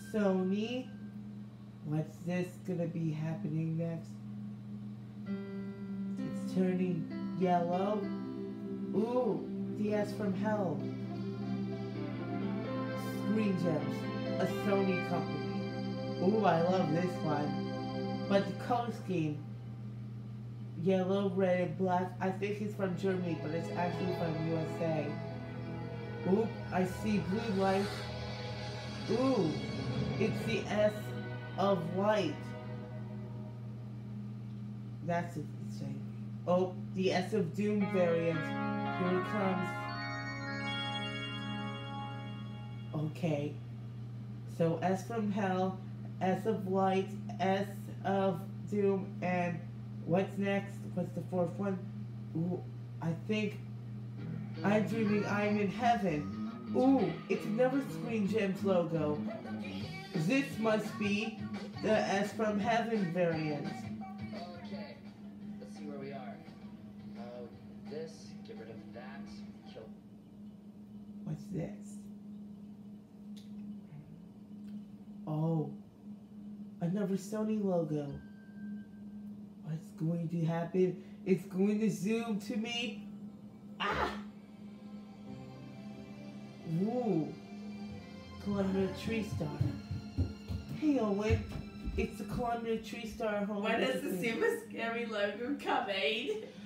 Sony. What's this gonna be happening next? It's turning yellow. Ooh, DS from Hell. Screen Gems, a Sony company. Ooh, I love this one. But the color scheme, yellow, red, and black, I think it's from Germany, but it's actually from USA. Ooh, I see blue light. Ooh, it's the S of light. That's interesting. Oh, the S of Doom variant. Here it comes. Okay. So S from Hell, S of Light, S of Doom, and what's next? What's the fourth one? Ooh, I think I'm Dreaming I'm in Heaven. Ooh, it's another Screen Gems logo. This must be the S from Heaven variant. Okay, let's see where we are. This, get rid of that, kill. What's this? Oh, another Sony logo. What's going to happen? It's going to zoom to me. Ah! Ooh, Columbia Tree Star. Hey Owen, it's the Columbia Tree Star home. When is the Super Scary logo coming?